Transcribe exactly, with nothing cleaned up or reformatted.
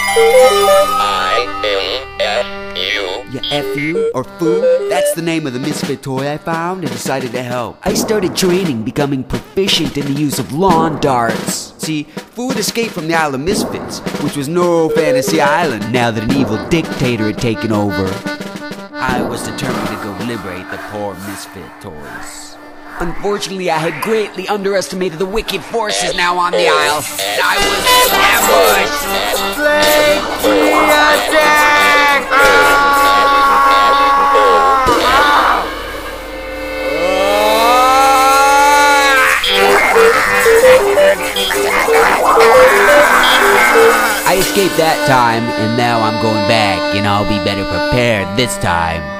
I M F U. Yeah, F U, or foo, that's the name of the misfit toy I found and decided to help. I started training, becoming proficient in the use of lawn darts. See, Foo had escaped from the Isle of Misfits, which was no fantasy island now that an evil dictator had taken over. I was determined to go liberate the poor misfit toys. Unfortunately, I had greatly underestimated the wicked forces now on the Isle, and I was ambushed! Slinkies attack! I escaped that time, and now I'm going back, and I'll be better prepared this time.